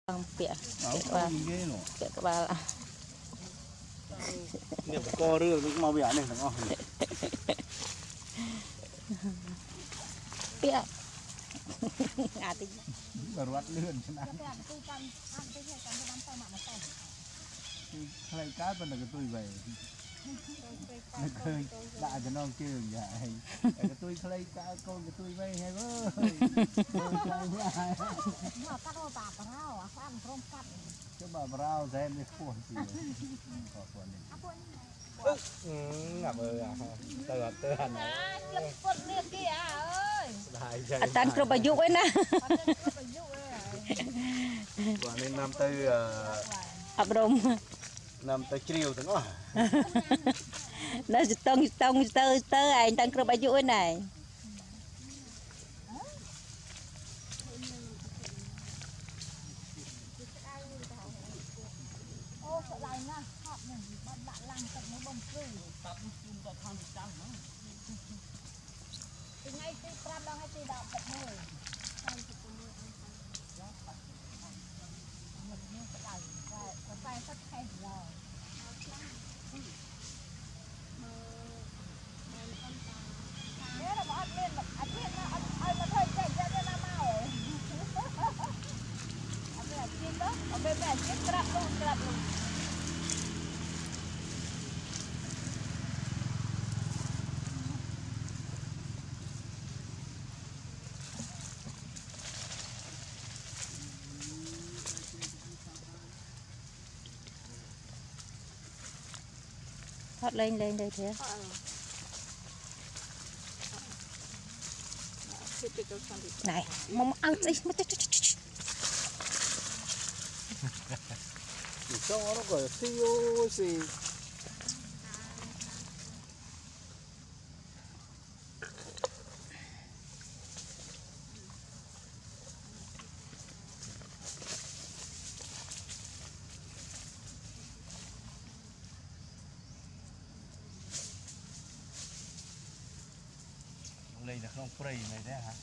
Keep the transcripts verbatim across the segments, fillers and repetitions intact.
Bằng bịa áo và không ghê nữa bịa các bạn ạ. Nghiệp co rưa cũng mau bịa này thằng ngon Bịa à thì và rót lươn cho ăn khai cá bên là cái tôi về nó khơi đã cho nó kêu vậy cái tôi khai cá con cái tôi về hay ơi cái bà rau xem cái khuôn gì có khuôn này ngập ơi à tờ tờ hẳn tan cơ bà dục ấy nè và nên năm tư ập rồng năm tư chiều thế đó nó tông tông tơ tơ anh tan cơ bà dục ấy này ô sợ lại nha họp nhỉ bạn bạn làm tận mấy bông cừu từ ngay từ pram đang hay từ đạo tận mười có tay tất hay rồi thế là bọn lên mà ăn hết nó ăn ăn mà thôi chạy ra đây là mau ăn là chín đó ở bên này chết crap luôn crap luôn thoát lên lên đây thế này mong ăn gì cho nó gọi tiêu gì đây là không free này thế hả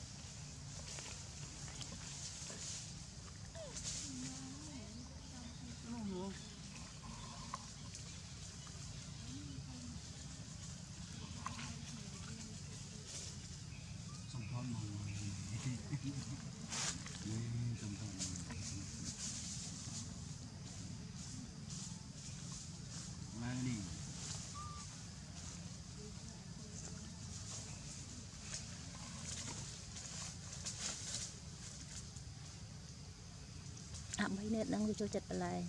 à mấy nét đang cho chặt lại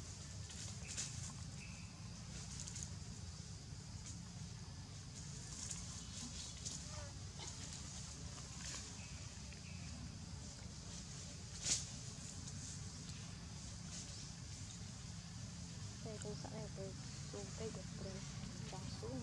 tôi sẽ để tôi xuống cây được rồi trắng xuống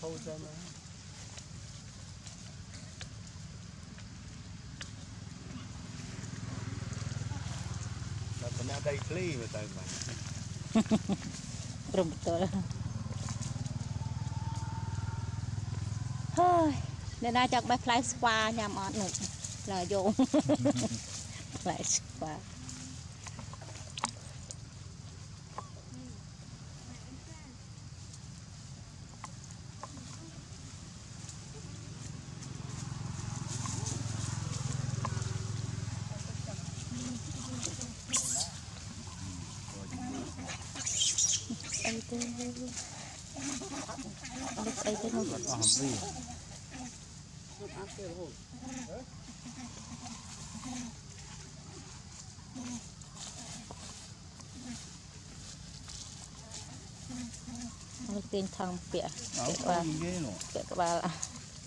khâu ra nó là mình ở đây clean mà tại mà rụm tôi hơi nên ai chắc bài fly spa nhà mọt nụ là vô fly spa ấy thế ấy thế nó hầm đi nó tên thằng bịa áo bịa qua ghê nọ bịa các bạn ạ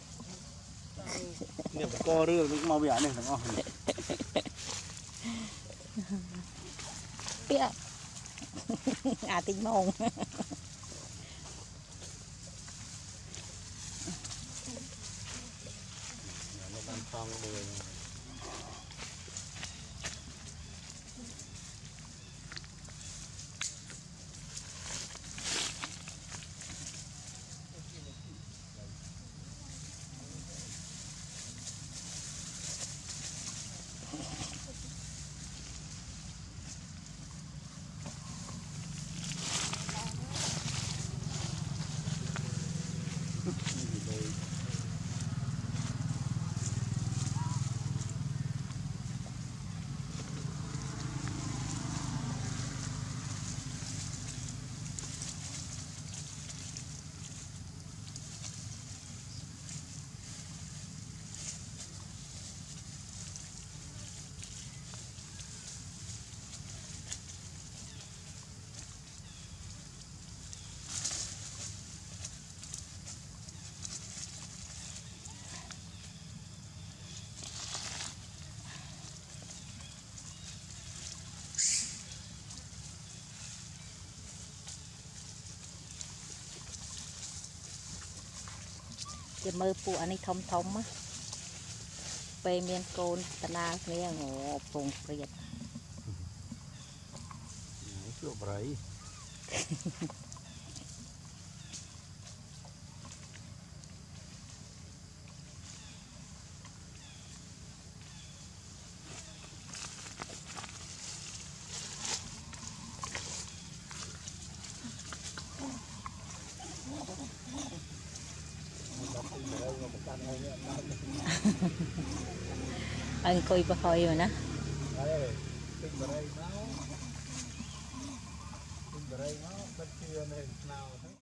nè co rưa cũng mau bịa này thằng ngon bịa à tính mông nó đang xong rồi จะมือปูอันนี้ทมทมอ่ะไปเมียนโกนตะนาเนี่ยงอปงเปรียด chỗ bấy anh coi bà hồi rồi nè đây tinh vào đây nó tinh vào đây nó bất chưa này nào